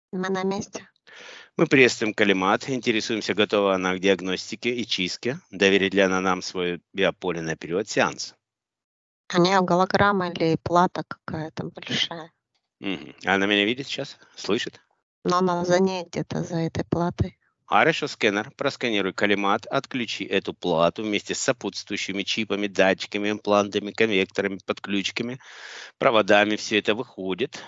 Мы на месте. Мы приветствуем Калимат, интересуемся, готова она к диагностике и чистке, доверит ли она нам свое биополе на период сеанса. У нее голограмма или плата какая-то большая. Мгм. Она меня видит сейчас? Слышит? Но она за ней где-то, за этой платой. Хорошо, сканер, просканируй Калимат, отключи эту плату вместе с сопутствующими чипами, датчиками, имплантами, конвекторами, подключками, проводами. Все это выходит.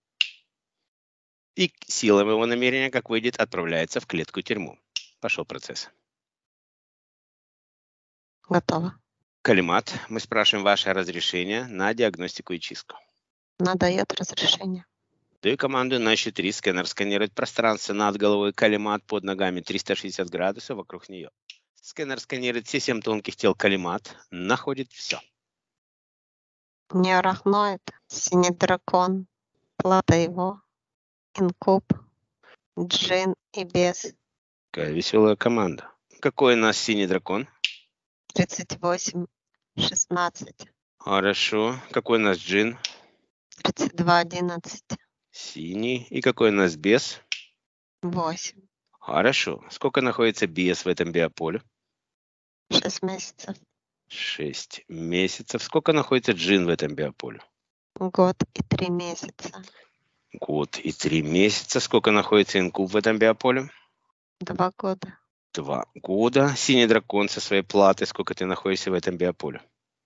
И сила его намерения, как выйдет, отправляется в клетку-тюрьму. Пошел процесс. Готово. Калимат, мы спрашиваем ваше разрешение на диагностику и чистку. Она дает разрешение. Даю команду на счет 3. Сканер сканирует пространство над головой, Калимат под ногами 360 градусов вокруг нее. Сканер сканирует все 7 тонких тел Калимат, находит все. Неорахноид, синий дракон, плата его, инкуб, джин и бес. Какая веселая команда. Какой у нас синий дракон? 38, 16, Хорошо. Какой у нас джин? 32, 11, Синий. И какой у нас бес? 8, Хорошо. Сколько находится бес в этом биополе? 6 месяцев, 6 месяцев. Сколько находится джин в этом биополе? год и 3 месяца, Год и 3 месяца. Сколько находится инкуб в этом биополе? 2 года, 2 года. Синий дракон со своей платой. Сколько ты находишься в этом биополе?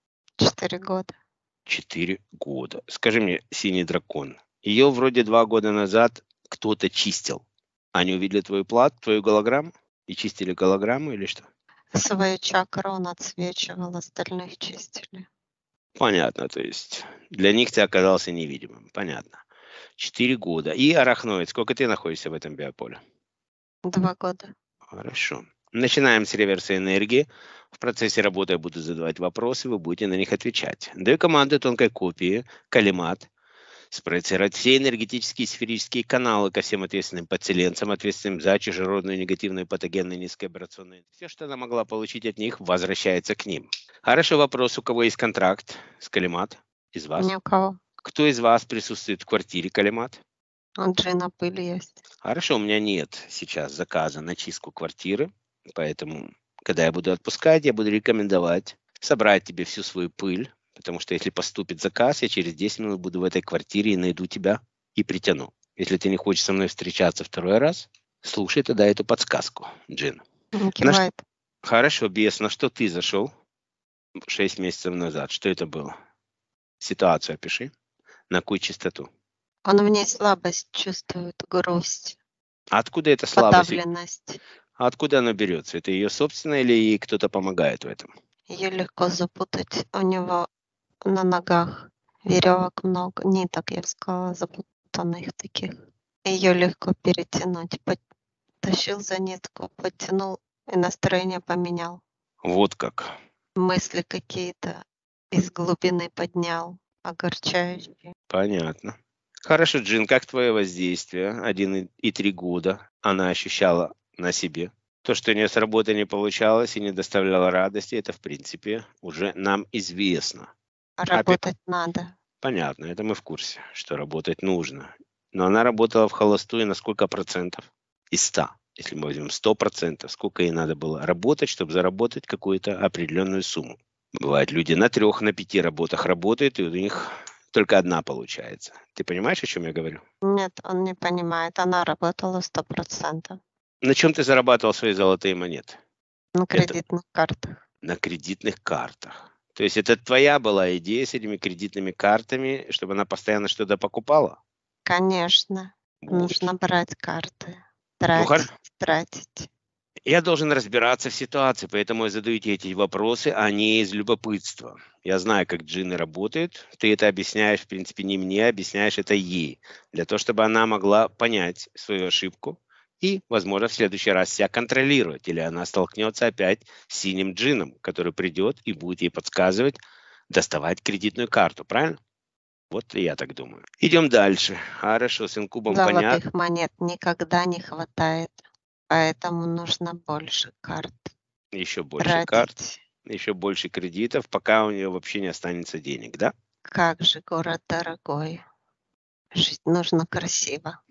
4 года. 4 года. Скажи мне, синий дракон, ее вроде 2 года назад кто-то чистил. Они увидели твою плату, твою голограмму и чистили голограмму или что? Свою чакру он отсвечивал, остальных чистили. Понятно, то есть для них ты оказался невидимым. Понятно. 4 года. И арахноид, сколько ты находишься в этом биополе? 2 года. Хорошо. Начинаем с реверса энергии. В процессе работы я буду задавать вопросы, вы будете на них отвечать. Даю команду тонкой копии, Калимат, спроецировать все энергетические и сферические каналы ко всем ответственным подселенцам, ответственным за чужеродную, негативную, патогенную, низкоабрационную. Все, что она могла получить от них, возвращается к ним. Хорошо, вопрос, у кого есть контракт с Калимат? Из вас? Ни у кого. Кто из вас присутствует в квартире Калимат? У Джина пыль есть. Хорошо, у меня нет сейчас заказа на чистку квартиры, поэтому, когда я буду отпускать, я буду рекомендовать собрать тебе всю свою пыль, потому что если поступит заказ, я через 10 минут буду в этой квартире и найду тебя и притяну. Если ты не хочешь со мной встречаться второй раз, слушай тогда эту подсказку, Джин. Не кивает. Хорошо, бес, на что ты зашел 6 месяцев назад? Что это было? Ситуацию опиши. На какую частоту? Он в ней слабость чувствует, грусть, А откуда эта слабость? подавленность. А откуда она берется? Это ее собственное или ей кто-то помогает в этом? Ее легко запутать. У него на ногах веревок много, ниток, я бы сказала, запутанных таких. Ее легко перетянуть. Потащил за нитку, подтянул и настроение поменял. Вот как. Мысли какие-то из глубины поднял, огорчающие. Понятно. Хорошо, Джин, как твое воздействие 1,3 года она ощущала на себе? То, что у нее с работы не получалось и не доставляло радости, это, в принципе, уже нам известно. Работать надо. Понятно, это мы в курсе, что работать нужно. Но она работала в холостую на сколько процентов? Из 100. Если мы возьмем 100%, сколько ей надо было работать, чтобы заработать какую-то определенную сумму? Бывает, люди на 3, на 5 работах работают, и у них только одна получается. Ты понимаешь, о чем я говорю? Нет, он не понимает. Она работала 100%. На чем ты зарабатывал свои золотые монеты? На кредитных картах. На кредитных картах. То есть это твоя была идея с этими кредитными картами, чтобы она постоянно что-то покупала? Конечно. Вот. Нужно брать карты. Ну, Тратить. Я должен разбираться в ситуации, поэтому я задаю тебе эти вопросы, а не из любопытства. Я знаю, как джинны работают. Ты это объясняешь, в принципе, не мне, объясняешь это ей. Для того, чтобы она могла понять свою ошибку и, возможно, в следующий раз себя контролировать. Или она столкнется опять с синим джинном, который придет и будет ей подсказывать, доставать кредитную карту. Правильно? Вот и я так думаю. Идем дальше. Хорошо, с инкубом понятно. Золотых монет никогда не хватает. Поэтому нужно больше карт. Еще больше карт, еще больше кредитов, пока у нее вообще не останется денег, да? Как же город дорогой. Жить нужно красиво.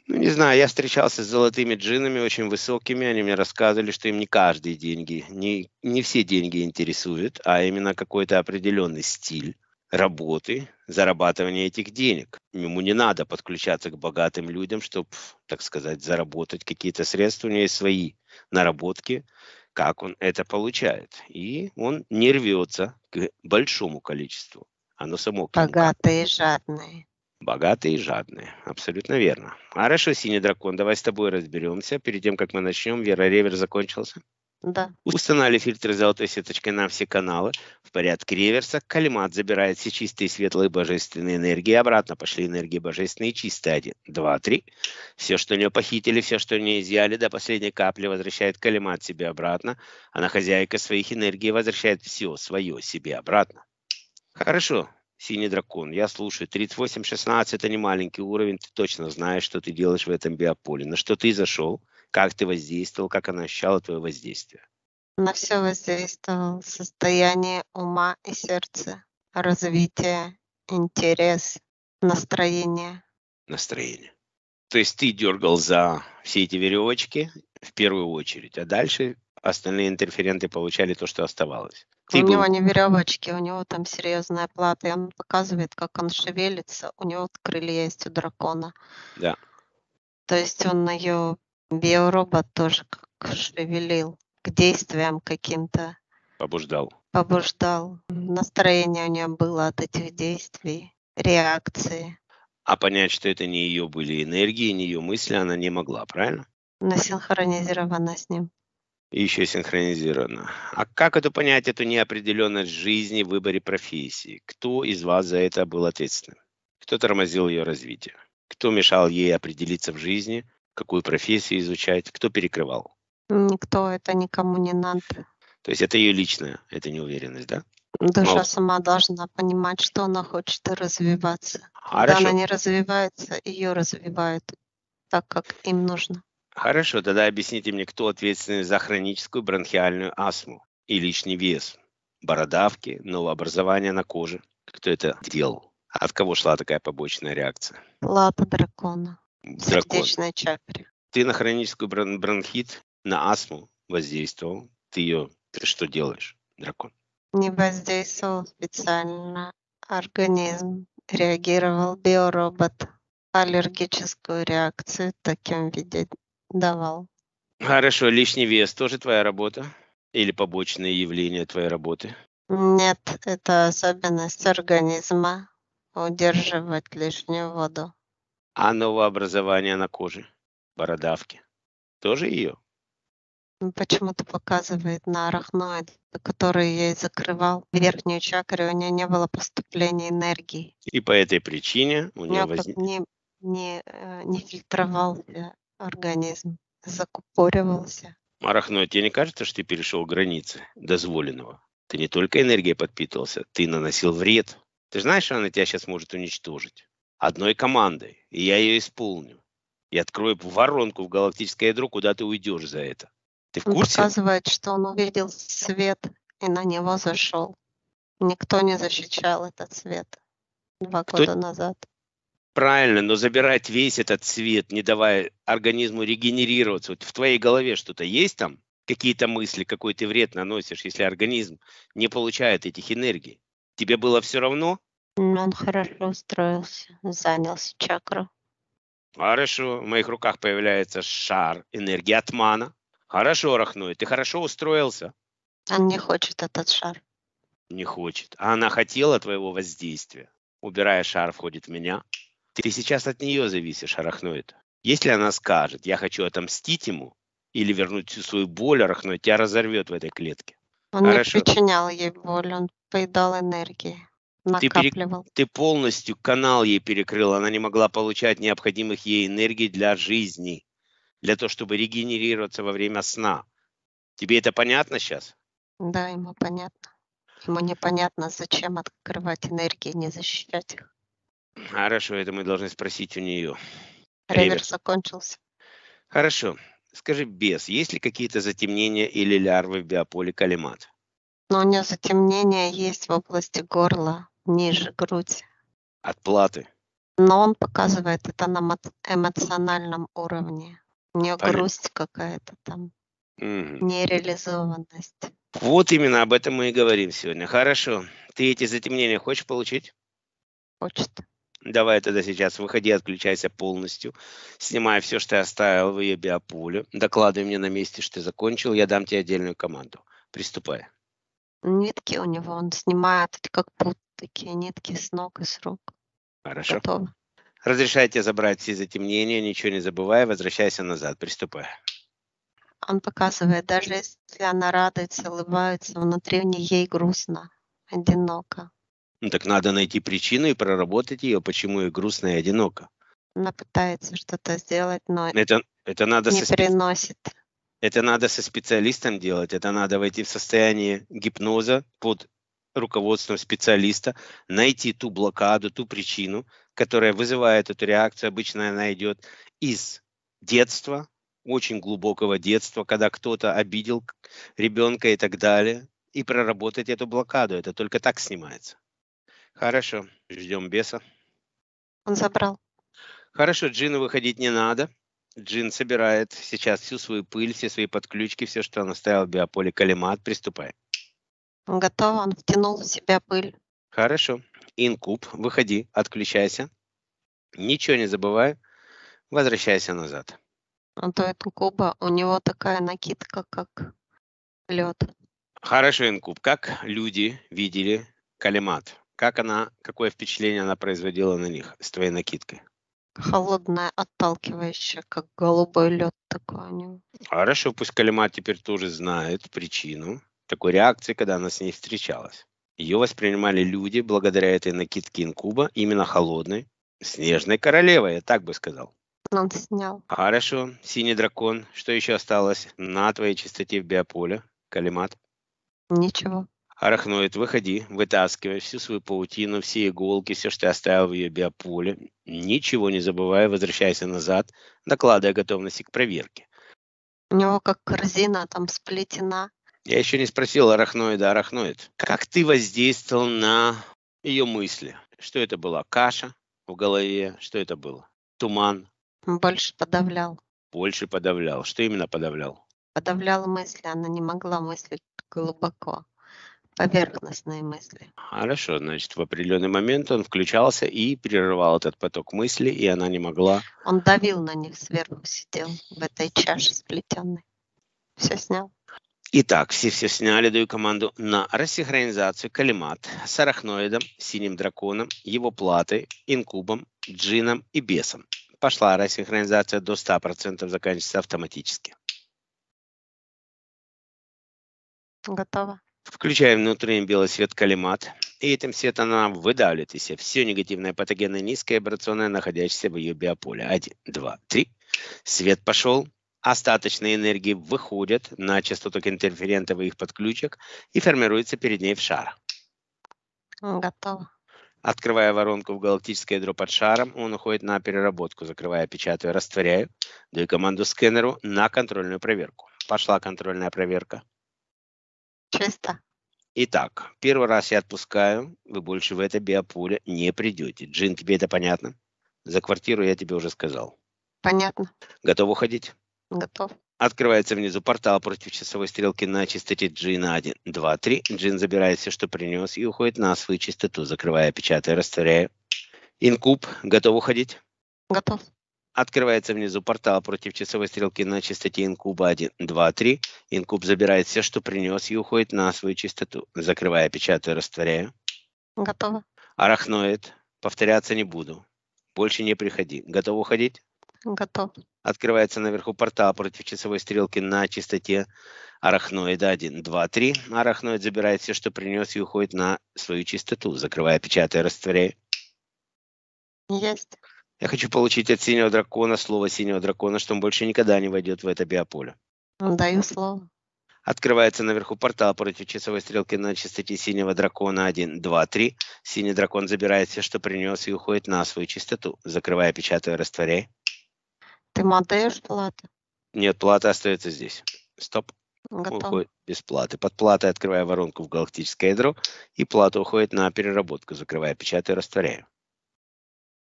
Ну, не знаю, я встречался с золотыми джиннами, очень высокими. Они мне рассказывали, что им не каждые деньги, не все деньги интересуют, а именно какой-то определенный стиль работы, зарабатывания этих денег. Ему не надо подключаться к богатым людям, чтобы, так сказать, заработать какие-то средства. У него есть свои наработки, как он это получает. И он не рвется к большому количеству. Оно само к нему как. Богатые и жадные. Богатые и жадные. Абсолютно верно. Хорошо, синий дракон, давай с тобой разберемся. Перед тем, как мы начнем, Вера, ревер закончился. Да. Устанавливали фильтры золотой сеточкой на все каналы. В порядке реверса Калимат забирает все чистые, светлые, божественные энергии. Обратно пошли энергии божественные, чистые. 1, 2, 3. Все, что у нее похитили, все, что у нее изъяли, до последней капли возвращает Калимат себе обратно. Она хозяйка своих энергий, возвращает все свое себе обратно. Хорошо, синий дракон, я слушаю. 38-16 это не маленький уровень, ты точно знаешь, что ты делаешь в этом биополе. На что ты зашел, как ты воздействовал, как она ощущала твое воздействие. На все воздействовало состояние ума и сердца, развитие, интерес, настроение. Настроение. То есть ты дергал за все эти веревочки в первую очередь, а дальше остальные интерференты получали то, что оставалось. У Ты него был, не веревочки, у него там серьезная плата, и он показывает, как он шевелится. У него вот крылья есть у дракона. да, То есть он ее биоробот тоже как шевелил к действиям каким-то, побуждал. побуждал. Настроение у нее было от этих действий, реакции. А понять, что это не ее были энергии, не ее мысли, она не могла, правильно? Она синхронизирована с ним. И еще синхронизировано. А как это понять, эту неопределенность жизни в выборе профессии? Кто из вас за это был ответственным? Кто тормозил ее развитие? Кто мешал ей определиться в жизни, какую профессию изучать? Кто перекрывал? Никто это никому не надо. То есть это ее личная, это неуверенность, да? Душа Мол, сама должна понимать, что она хочет развиваться. Когда она хорошо. не развивается, ее развивают так, как им нужно. Хорошо, тогда объясните мне, кто ответственный за хроническую бронхиальную астму и лишний вес, бородавки, новообразование на коже? Кто это делал? От кого шла такая побочная реакция? Плата дракона в Дракон. сердечной чакре. Ты на хроническую бронхит, на астму воздействовал. Ты что делаешь, дракон? Не воздействовал специально. Организм реагировал, биоробот аллергическую реакцию в таком виде давал. Хорошо, лишний вес тоже твоя работа? Или побочные явления твоей работы? Нет, это особенность организма удерживать лишнюю воду. А новообразование на коже? Бородавки? Тоже ее? Почему-то показывает на арахноид, который ей закрывал верхнюю чакру, у нее не было поступления энергии. И по этой причине у У нее нее как возник... не фильтровался организм, закупоривался. Арахноид, тебе не кажется, что ты перешел границы дозволенного? Ты не только энергией подпитывался, ты наносил вред. Ты знаешь, что она тебя сейчас может уничтожить? Одной командой. И я ее исполню. И открою воронку в галактическое ядро, куда ты уйдешь за это. Ты в Он курсе? показывает, что он увидел свет и на него зашел. Никто не защищал этот свет 2 Кто года назад. правильно, но забирать весь этот свет, не давая организму регенерироваться. Вот в твоей голове что-то есть там? Какие-то мысли, какой ты вред наносишь, если организм не получает этих энергий? Тебе было все равно? Он хорошо устроился, занялся чакру. Хорошо, в моих руках появляется шар энергии атмана. Хорошо, Арахноид, ты хорошо устроился? Он не хочет этот шар. Не хочет. А она хотела твоего воздействия. Убирая шар, входит в меня. Ты сейчас от нее зависишь, Арахноид. Если она скажет, я хочу отомстить ему, или вернуть всю свою боль, Арахноид, тебя разорвет в этой клетке. Он не Хорошо. причинял ей боль, он поедал энергии, Ты, пере- накапливал. ты полностью канал ей перекрыл. Она не могла получать необходимых ей энергий для жизни, для того, чтобы регенерироваться во время сна. Тебе это понятно сейчас? Да, ему понятно. Ему непонятно, зачем открывать энергии, не защищать их. Хорошо, это мы должны спросить у нее. Реверс закончился. Хорошо. Скажи, бес, есть ли какие-то затемнения или лярвы в биополе Калимат? Но у нее затемнение есть в области горла, ниже грудь. От платы? Но он показывает это на эмоциональном уровне. У нее грусть какая-то там, Мгм. нереализованность. Вот именно об этом мы и говорим сегодня. Хорошо. Ты эти затемнения хочешь получить? Хочет. Давай тогда сейчас выходи, отключайся полностью. Снимай все, что ты оставил в ее биополе. Докладывай мне на месте, что ты закончил. Я дам тебе отдельную команду. Приступай. Нитки у него, он снимает как пуд, такие нитки с ног и с рук. Хорошо. Готово. Разрешаю тебе забрать все затемнения, ничего не забывай, возвращайся назад. Приступай. Он показывает, даже если она радуется, улыбается, внутри у нее ей грустно, одиноко. Ну так надо найти причину и проработать ее, почему ей грустно и одиноко. Она пытается что-то сделать, но Это надо не переносит. Это надо со специалистом делать, это надо войти в состояние гипноза под руководством специалиста, найти ту блокаду, ту причину, которая вызывает эту реакцию. Обычно она идет из детства, очень глубокого детства, когда кто-то обидел ребенка и так далее, и проработать эту блокаду. Это только так снимается. Хорошо, ждем беса. Он забрал. Хорошо, джину выходить не надо. Джин собирает сейчас всю свою пыль, все свои подключки, все, что он оставил в биополе Калимат. Приступай. Готово, он втянул в себя пыль. Хорошо. Инкуб, выходи, отключайся. Ничего не забывай. Возвращайся назад. А то это куба, у него такая накидка, как лед. Хорошо, Инкуб. Как люди видели Калимат? Какое впечатление она производила на них с твоей накидкой? Холодная, отталкивающая, как голубой лед такой у него. Хорошо, пусть Калимат теперь тоже знает причину такой реакции, когда она с ней встречалась. Ее воспринимали люди благодаря этой накидке инкуба именно холодной, снежной королевой, я так бы сказал. Он снял. Хорошо, синий дракон, что еще осталось на твоей чистоте в биополе, Калимат? Ничего. Арахноид, выходи, вытаскивай всю свою паутину, все иголки, все, что ты оставил в ее биополе. Ничего не забывай, возвращайся назад, докладывая готовности к проверке. У него как корзина там сплетена. Я еще не спросил арахноид, как ты воздействовал на ее мысли? Что это была? Каша в голове? Что это было? Туман? Больше подавлял. Больше подавлял. Что именно подавлял? Подавлял мысли, она не могла мыслить глубоко. Поверхностные мысли. Хорошо, значит, в определенный момент он включался и прерывал этот поток мыслей, и она не могла. Он давил на них сверху, сидел в этой чаше сплетенной. Все снял. Итак, все сняли, даю команду на рассинхронизацию Калимат с арахноидом, синим драконом, его платой, инкубом, джином и бесом. Пошла рассинхронизация до 100%, заканчивается автоматически. Готово. Включаем внутренний белый свет Калимат, и этим светом она выдавливает из себя все негативное, патогенное, низкое, вибрационное, находящееся в ее биополе. 1, 2, 3. Свет пошел. Остаточные энергии выходят на частотах интерферентов и их подключек и формируются перед ней в шар. Готово. Открывая воронку в галактическое ядро под шаром, он уходит на переработку. Закрывая, печатаю, растворяю. Даю команду скэнеру на контрольную проверку. Пошла контрольная проверка. Чисто. Итак, первый раз я отпускаю, вы больше в это биополе не придете. Джин, тебе это понятно? За квартиру я тебе уже сказал. Понятно. Готов уходить? Готов. Открывается внизу портал против часовой стрелки на частоте Джина 1, 2, 3. Джин забирает все, что принес, и уходит на свою частоту, закрывая, печатая, растворяя. Инкуб, готов уходить? Готов. Открывается внизу портал против часовой стрелки на частоте инкуба 1, 2, 3. Инкуб забирает все, что принес, и уходит на свою частоту, закрывая, печатая, растворяя. Готово. Арахноид, повторяться не буду. Больше не приходи. Готов уходить? Готов. Открывается наверху портал против часовой стрелки на частоте арахноида 1, 2, 3. Арахноид забирает все, что принес, и уходит на свою частоту, закрывая, печатая, растворяя. Есть. Я хочу получить от синего дракона слово синего дракона, что он больше никогда не войдет в это биополе. Даю слово. Открывается наверху портал против часовой стрелки на частоте синего дракона 1, 2, 3. Синий дракон забирает все, что принес, и уходит на свою частоту, закрывая, печатая, растворяя. Ты ему отдаешь плату? Нет, плата остается здесь. Стоп. Готов. Уходит без платы. Под платой открывая воронку в галактическое ядро, и плата уходит на переработку, закрывая, печатая, растворяя.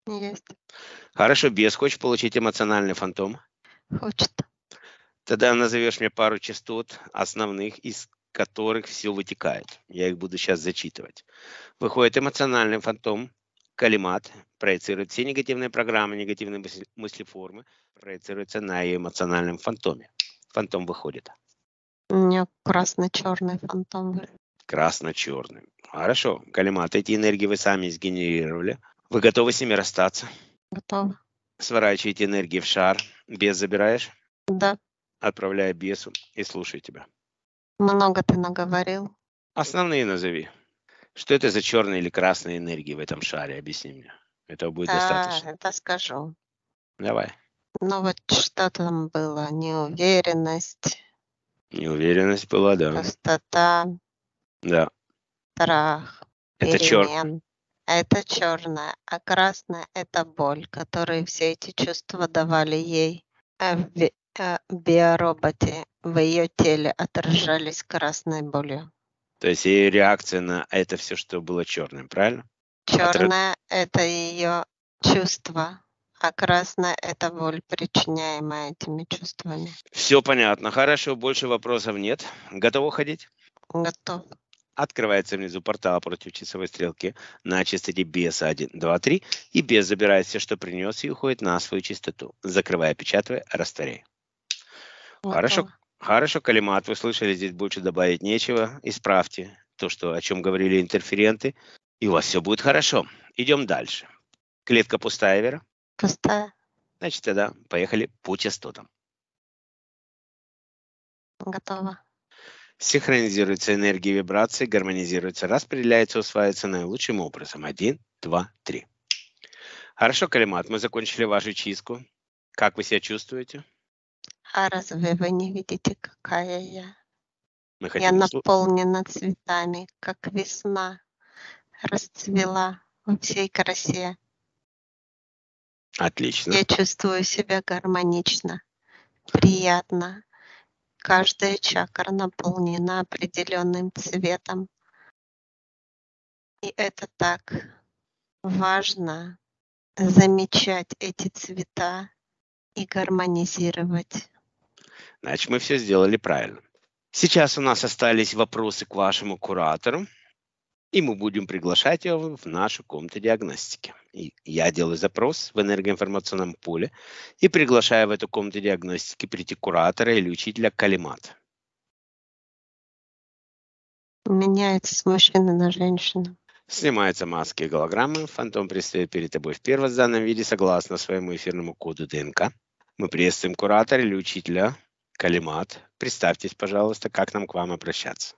Есть. Хорошо, бес, хочешь получить эмоциональный фантом? Хочет. Тогда назовешь мне пару частот основных, из которых все вытекает. Я их буду сейчас зачитывать. Выходит эмоциональный фантом, калимат, проецирует все негативные программы, негативные мыслеформы, проецируются на ее эмоциональном фантоме. Фантом выходит. У меня красно-черный фантом. Красно-черный. Хорошо. Калимат, эти энергии вы сами сгенерировали. Вы готовы с ними расстаться? Готово. Сворачиваете энергии в шар. Бес забираешь, Да. отправляя бесу и слушай тебя. Много ты наговорил. Основные назови. Что это за черные или красные энергии в этом шаре? Объясни мне. Этого будет достаточно. Это скажу. Давай. Ну вот что там было? Неуверенность, Неуверенность была, да. пустота, Да. страх, Это черт. перемен. Это черное, а красное — это боль, которые все эти чувства давали ей. В биороботе в ее теле отражались красной болью. То есть ее реакция на это все, что было черным, правильно? Черное — это ее чувство, а красное — это боль, причиняемая этими чувствами. Все понятно. Хорошо, больше вопросов нет. Готов уходить? Готов. Открывается внизу портал против часовой стрелки на частоте беса 1, 2, 3, и бес забирает все, что принес, и уходит на свою частоту, закрывая, печатая, растворяя. Хорошо, Готов. хорошо, Калимат, вы слышали, здесь больше добавить нечего. Исправьте то, о чем говорили интерференты, и у вас все будет хорошо. Идем дальше. Клетка пустая, Вера? Пустая. Значит, тогда поехали по частотам. Готова. Синхронизируется энергия вибрации, гармонизируется, распределяется, усваивается наилучшим образом. 1, 2, 3. Хорошо, Калимат, мы закончили вашу чистку. Как вы себя чувствуете? А разве вы не видите, какая я? Мы Я хотим наполнена цветами, как весна расцвела во всей красе. Отлично. Я чувствую себя гармонично, приятно. Каждая чакра наполнена определенным цветом. И это так важно замечать эти цвета и гармонизировать. Значит, мы все сделали правильно. Сейчас у нас остались вопросы к вашему куратору, и мы будем приглашать его в нашу комнату диагностики. И я делаю запрос в энергоинформационном поле и приглашаю в эту комнату диагностики прийти куратора или учителя Калимат. Меняется с мужчины на женщину. Снимаются маски и голограммы. Фантом предстает перед тобой в первозданном виде согласно своему эфирному коду ДНК. Мы приветствуем куратора или учителя Калимат. Представьтесь, пожалуйста, как нам к вам обращаться.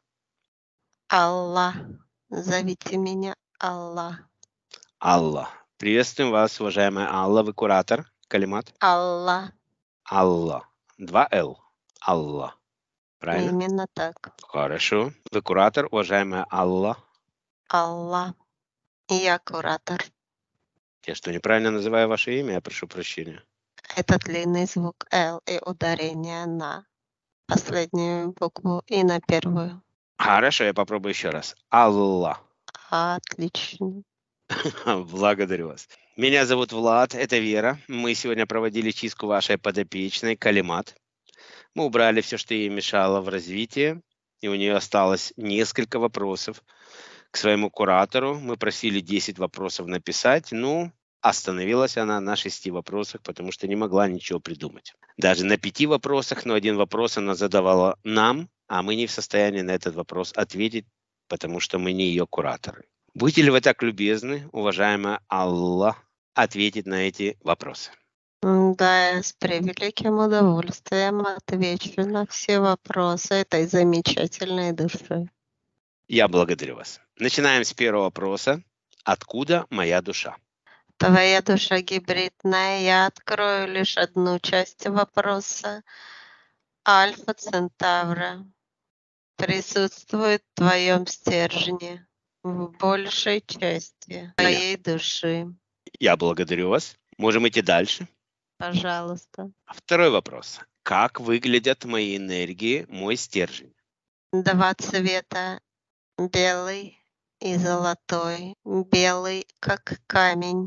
Аллах. Зовите меня Аллах. Алла. Приветствуем вас, уважаемая Алла. Вы куратор Калимат? Аллах. Алла. 2 Л. Алла. Правильно? Именно так. Хорошо. Вы куратор, уважаемая Алла. Аллах. Я куратор. Я что, неправильно называю ваше имя? Я прошу прощения. Это длинный звук Л и ударение на последнюю букву и на первую. Хорошо, я попробую еще раз. Алла. Отлично. Благодарю вас. Меня зовут Влад, это Вера. Мы сегодня проводили чистку вашей подопечной Калимат. Мы убрали все, что ей мешало в развитии, и у нее осталось несколько вопросов к своему куратору. Мы просили 10 вопросов написать, остановилась она на 6 вопросах, потому что не могла ничего придумать. Даже на 5 вопросах, но один вопрос она задавала нам, а мы не в состоянии на этот вопрос ответить, потому что мы не ее кураторы. Будете ли вы так любезны, уважаемая Алла, ответить на эти вопросы? Да, я с превеликим удовольствием отвечу на все вопросы этой замечательной души. Я благодарю вас. Начинаем с первого вопроса. Откуда моя душа? Твоя душа гибридная, я открою лишь одну часть вопроса. Альфа Центавра присутствует в твоем стержне, в большей части твоей души. Я благодарю вас. Можем идти дальше. Пожалуйста. Второй вопрос. Как выглядят мои энергии, мой стержень? 2 цвета, белый и золотой. Белый, как камень,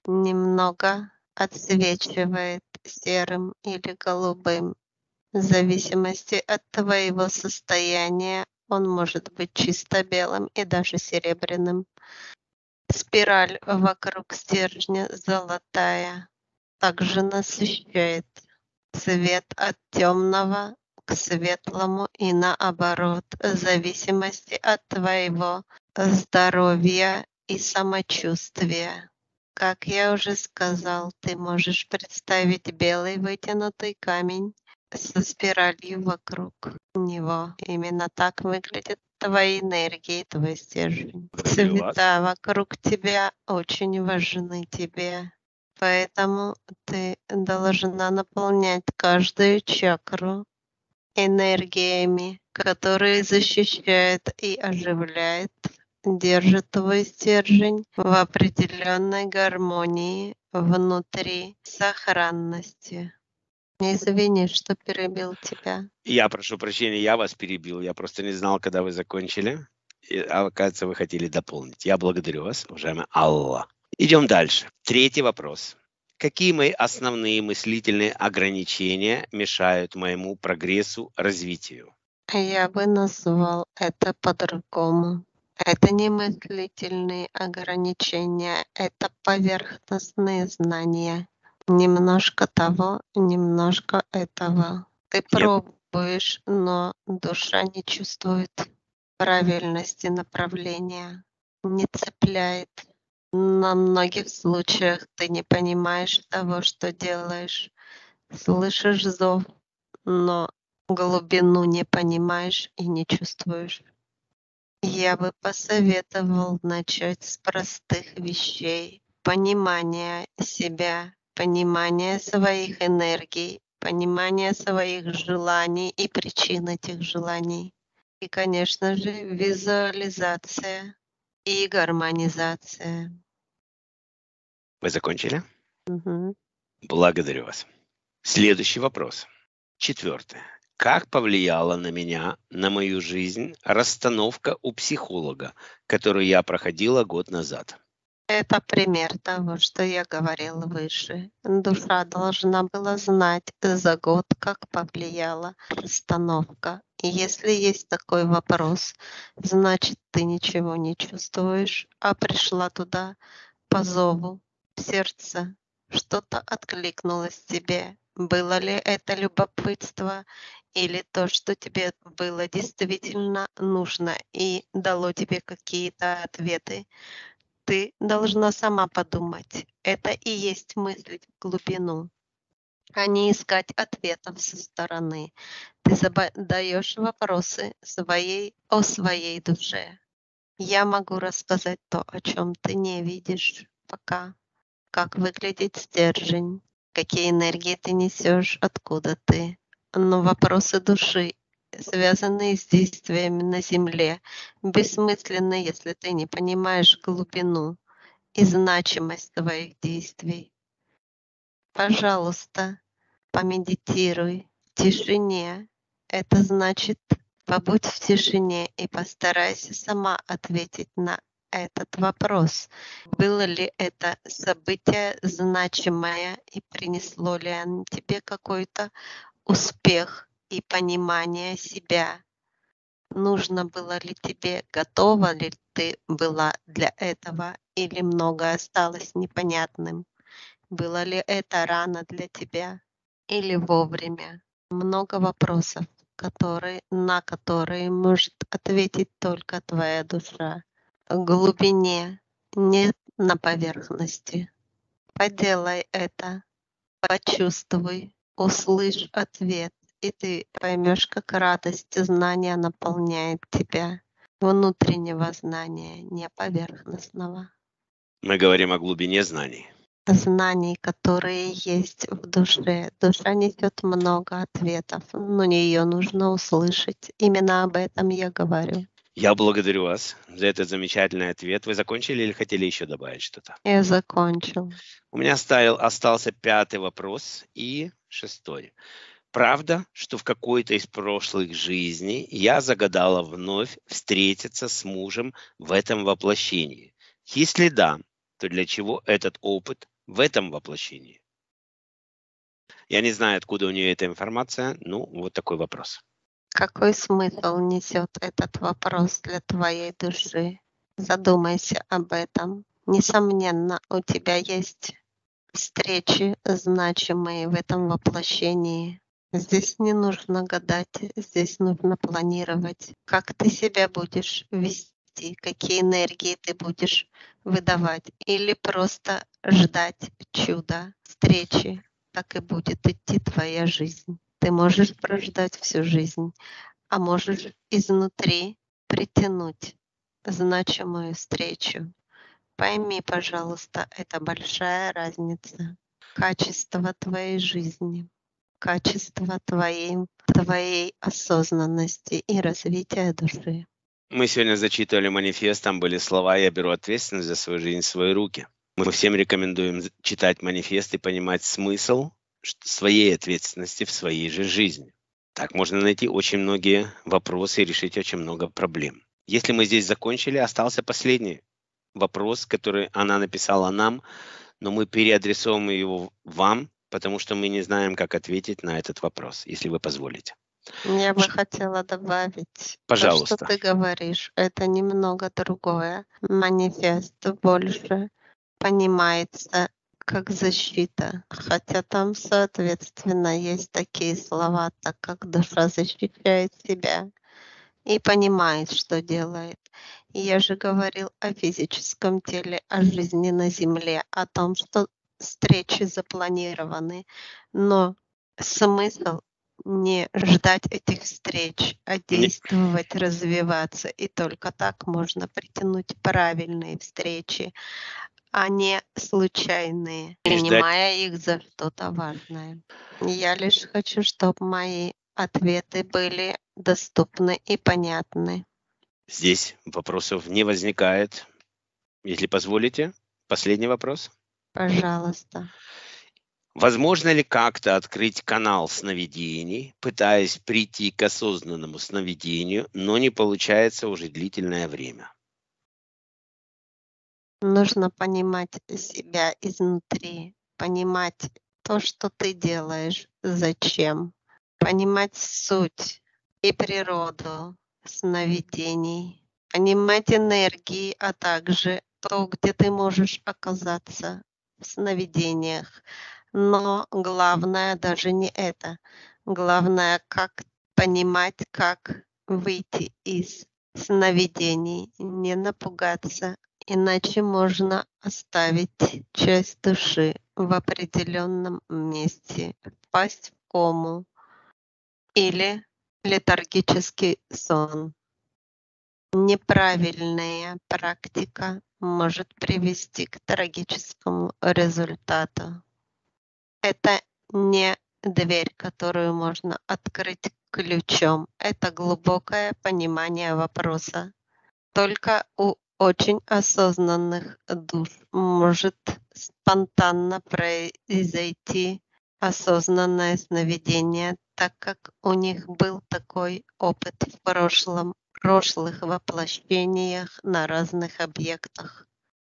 немного отсвечивает серым или голубым. В зависимости от твоего состояния он может быть чисто белым и даже серебряным. Спираль вокруг стержня золотая также насыщает цвет от темного к светлому и наоборот, в зависимости от твоего здоровья и самочувствия. Как я уже сказал, ты можешь представить белый вытянутый камень со спиралью вокруг него. Именно так выглядят твои энергии, твой стержень. Благодарю вас. Цвета вокруг тебя очень важны тебе. Поэтому ты должна наполнять каждую чакру энергиями, которые защищают и оживляют, держат твой стержень в определенной гармонии внутри сохранности. Извини, что перебил тебя. Я прошу прощения, я вас перебил. Я просто не знал, когда вы закончили. Оказывается, вы хотели дополнить. Я благодарю вас, уважаемая Алла. Идем дальше. Третий вопрос. Какие мои основные мыслительные ограничения мешают моему прогрессу, развитию? Я бы назвал это по-другому. Это не мыслительные ограничения, это поверхностные знания. Немножко того, немножко этого. Ты Я пробуешь, но душа не чувствует правильности направления, не цепляет. На многих случаях ты не понимаешь того, что делаешь. Слышишь зов, но глубину не понимаешь и не чувствуешь. Я бы посоветовал начать с простых вещей. Понимания себя, понимания своих энергий, понимания своих желаний и причин этих желаний. И, конечно же, визуализация и гармонизация. Вы закончили? Мгм. Благодарю вас. Следующий вопрос. 4. Как повлияла на меня, на мою жизнь, расстановка у психолога, которую я проходила год назад? Это пример того, что я говорила выше. Душа должна была знать за год, как повлияла расстановка. И если есть такой вопрос, значит, ты ничего не чувствуешь, а пришла туда по зову сердца. Что-то откликнулось тебе. Было ли это любопытство или то, что тебе было действительно нужно и дало тебе какие-то ответы? Ты должна сама подумать. Это и есть мыслить в глубину, а не искать ответов со стороны. Ты задаешь вопросы о своей душе. Я могу рассказать то, о чем ты не видишь пока. Как выглядит стержень, какие энергии ты несешь, откуда ты. Но вопросы души, связанные с действиями на Земле, бессмысленны, если ты не понимаешь глубину и значимость твоих действий. Пожалуйста, помедитируй в тишине. Это значит, побудь в тишине и постарайся сама ответить на этот вопрос. Было ли это событие значимое и принесло ли оно тебе какой-то успех и понимание себя? Нужно было ли тебе, готова ли ты была для этого, или многое осталось непонятным? Было ли это рано для тебя или вовремя? Много вопросов, на которые может ответить только твоя душа. В глубине, не на поверхности. Поделай это, почувствуй, услышь ответ, и ты поймешь, как радость знания наполняет тебя. Внутреннего знания, не поверхностного. Мы говорим о глубине знаний. Знаний, которые есть в душе. Душа несет много ответов, но ее нужно услышать. Именно об этом я говорю. Я благодарю вас за этот замечательный ответ. Вы закончили или хотели еще добавить что-то? Я закончил. У меня остался 5-й вопрос и 6-й. Правда, что в какой-то из прошлых жизней я загадала вновь встретиться с мужем в этом воплощении? Если да, то для чего этот опыт в этом воплощении. Я не знаю, откуда у нее эта информация, ну, вот такой вопрос. Какой смысл несет этот вопрос для твоей души? Задумайся об этом. Несомненно, у тебя есть встречи, значимые в этом воплощении. Здесь не нужно гадать, здесь нужно планировать, как ты себя будешь вести, какие энергии ты будешь выдавать, или просто ждать чуда, встречи. Так и будет идти твоя жизнь. Ты можешь прождать всю жизнь, а можешь изнутри притянуть значимую встречу. Пойми, пожалуйста, это большая разница. Качество твоей жизни, качество твоей осознанности и развития души. Мы сегодня зачитывали манифест, там были слова «Я беру ответственность за свою жизнь в свои руки». Мы всем рекомендуем читать манифест и понимать смысл своей ответственности в своей же жизни. Так можно найти очень многие вопросы и решить очень много проблем. Если мы здесь закончили, остался последний вопрос, который она написала нам, но мы переадресовываем его вам, потому что мы не знаем, как ответить на этот вопрос, если вы позволите. Я бы хотела добавить, Пожалуйста. то, что ты говоришь, это немного другое. Манифест больше понимается как защита, хотя там, соответственно, есть такие слова, так как душа защищает себя и понимает, что делает. И я же говорил о физическом теле, о жизни на Земле, о том, что встречи запланированы, но смысл не ждать этих встреч, а действовать, развиваться. И только так можно притянуть правильные встречи, а не случайные, И ждать. принимая их за что-то важное. Я лишь хочу, чтобы мои ответы были доступны и понятны. Здесь вопросов не возникает. Если позволите, последний вопрос. Пожалуйста. Возможно ли как-то открыть канал сновидений, пытаясь прийти к осознанному сновидению, но не получается уже длительное время? Нужно понимать себя изнутри, понимать то, что ты делаешь, зачем, понимать суть и природу сновидений, понимать энергии, а также то, где ты можешь оказаться в сновидениях. Но главное даже не это. Главное, как понимать, как выйти из сновидений, не напугаться, иначе можно оставить часть души в определенном месте, впасть в кому или летаргический сон. Неправильная практика может привести к трагическому результату. Это не дверь, которую можно открыть ключом. Это глубокое понимание вопроса. Только у очень осознанных душ может спонтанно произойти осознанное сновидение, так как у них был такой опыт в прошлых воплощениях на разных объектах.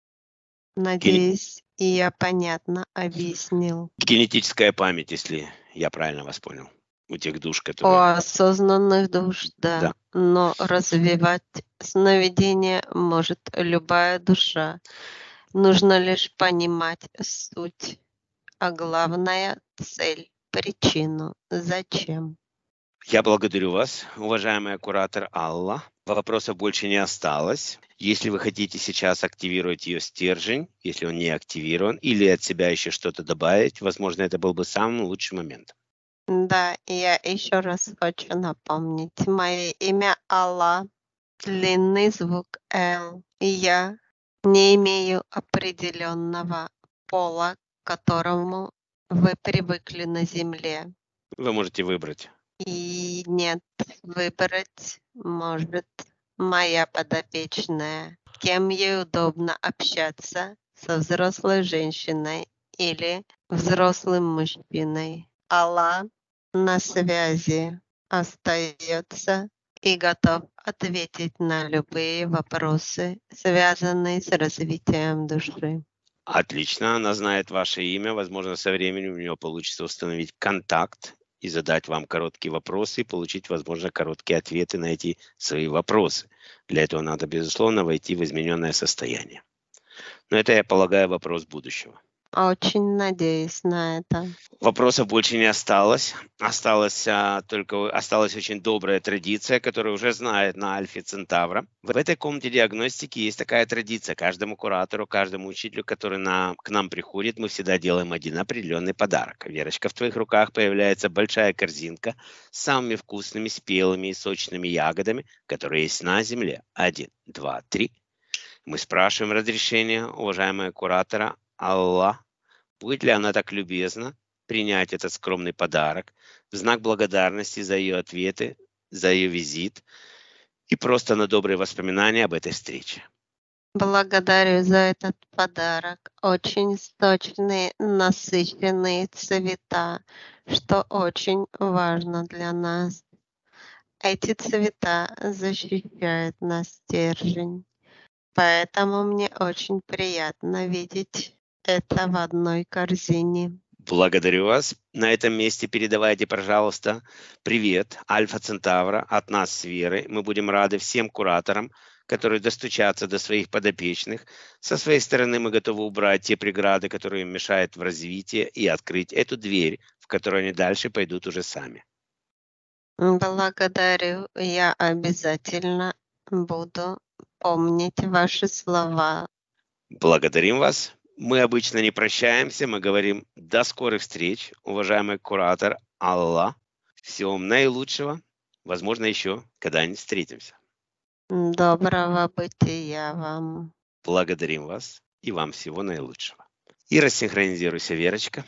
Надеюсь, я понятно объяснил. Генетическая память, если я правильно вас понял, у тех душ, У которые... осознанных душ, да. Да. Но развивать сновидение может любая душа. Нужно лишь понимать суть, а главное цель, причину, зачем. Я благодарю вас, уважаемый куратор Алла. Вопросов больше не осталось. Если вы хотите сейчас активировать ее стержень, если он не активирован, или от себя еще что-то добавить, возможно, это был бы самый лучший момент. Да, я еще раз хочу напомнить. Мое имя Алла, длинный звук Л. И я не имею определенного пола, к которому вы привыкли на Земле. Вы можете выбрать. И нет, выбрать может моя подопечная, с кем ей удобно общаться, со взрослой женщиной или взрослым мужчиной. Алла на связи остается и готов ответить на любые вопросы, связанные с развитием души. Отлично, она знает ваше имя. Возможно, со временем у нее получится установить контакт и задать вам короткие вопросы и получить, возможно, короткие ответы на эти свои вопросы. Для этого надо, безусловно, войти в измененное состояние. Но это, я полагаю, вопрос будущего. Очень надеюсь на это. Вопросов больше не осталось. Осталась очень добрая традиция, которую уже знает на Альфе Центавра. В этой комнате диагностики есть такая традиция. Каждому куратору, каждому учителю, который к нам приходит, мы всегда делаем один определенный подарок. Верочка, в твоих руках появляется большая корзинка с самыми вкусными, спелыми и сочными ягодами, которые есть на земле. 1, 2, 3. Мы спрашиваем разрешения уважаемого куратора Аллах. Будет ли она так любезна принять этот скромный подарок в знак благодарности за ее ответы, за ее визит и просто на добрые воспоминания об этой встрече? Благодарю за этот подарок. Очень сочные, насыщенные цвета, что очень важно для нас. Эти цвета защищают наш стержень, поэтому мне очень приятно видеть это в одной корзине. Благодарю вас. На этом месте передавайте, пожалуйста, привет Альфа Центавра от нас с Верой. Мы будем рады всем кураторам, которые достучатся до своих подопечных. Со своей стороны мы готовы убрать те преграды, которые им мешают в развитии, и открыть эту дверь, в которую они дальше пойдут уже сами. Благодарю. Я обязательно буду помнить ваши слова. Благодарим вас. Мы обычно не прощаемся, мы говорим до скорых встреч, уважаемый куратор Аллах. Всего вам наилучшего. Возможно, еще когда-нибудь встретимся. Доброго бытия вам. Благодарим вас и вам всего наилучшего. И рассинхронизируйся, Верочка.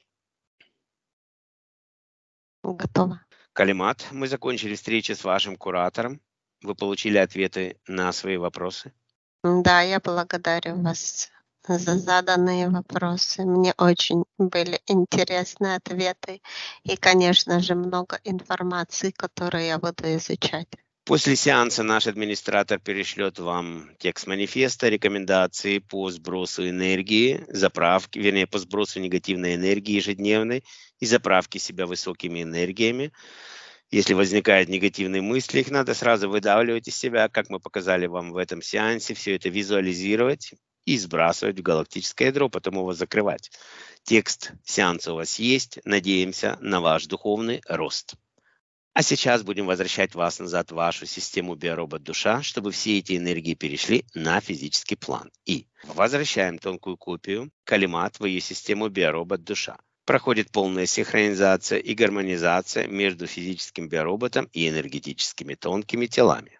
Готово. Калимат, мы закончили встречу с вашим куратором. Вы получили ответы на свои вопросы. Да, я благодарю вас за заданные вопросы. Мне очень были интересны ответы и, конечно же, много информации, которую я буду изучать. После сеанса наш администратор перешлет вам текст манифеста, рекомендации по сбросу энергии, по сбросу негативной энергии ежедневной и заправке себя высокими энергиями. Если возникают негативные мысли, их надо сразу выдавливать из себя, как мы показали вам в этом сеансе, все это визуализировать и сбрасывать в галактическое ядро, потом его закрывать. Текст сеанса у вас есть. Надеемся на ваш духовный рост. А сейчас будем возвращать вас назад в вашу систему биоробот-душа, чтобы все эти энергии перешли на физический план. И возвращаем тонкую копию Калимат в ее систему биоробот-душа. Проходит полная синхронизация и гармонизация между физическим биороботом и энергетическими тонкими телами.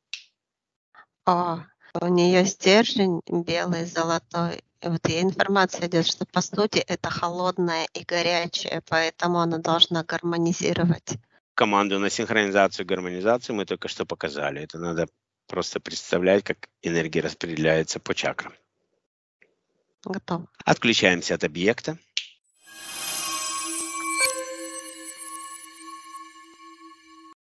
У нее стержень белый, золотой. И вот и информация идет, что по сути это холодное и горячее, поэтому она должна гармонизировать. Команду на синхронизацию и гармонизацию мы только что показали. Это надо просто представлять, как энергия распределяется по чакрам. Готово. Отключаемся от объекта.